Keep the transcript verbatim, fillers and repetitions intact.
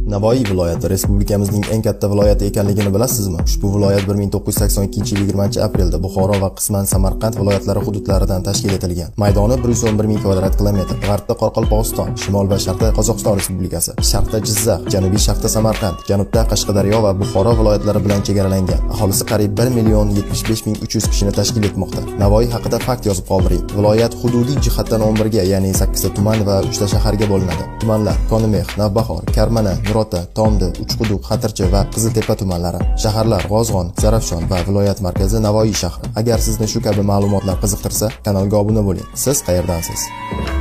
Navoiy viloyati respublikamizning eng katta viloyati ekanligini bilasizmi? Ushbu viloyat bir ming to'qqiz yuz sakson ikkinchi yil yigirmanchi aprelda Buxoro va qisman Samarqand viloyatlari hududlaridan tashkil etilgan. Maydoni bir yuz o'n bir ming kvadrat kilometr. G'arbda Qoraqalpog'iston, shimol va sharqda Qozog'iston Respublikasi, sharqda Jizzax, janubiy sharqda Samarqand, janubda Qashqadaryo va Buxoro viloyatlari bilan chegaralangan. Aholisi qariyb bir million yetmish besh ming uch yuz kishini tashkil etmoqda. Navoiy haqida fakt yozib qoldiring. Viloyat hududiy jihatdan o'n birga, ya'ni sakkizta tuman va uchta shaharga bo'linadi. Tumanlar: Konimeh, Navbahor, Karmana, Nurota, Tomdi, Uchquduq, Xatirchi va Qiziltepa tumanlari. Shaharlar: G'ozg'on, Zarafshon va viloyat markazi Navoiy shahri. Agar sizni shu kabi ma'lumotlar qiziqtirsa, kanalga obuna bo'ling. Siz qayerdansiz?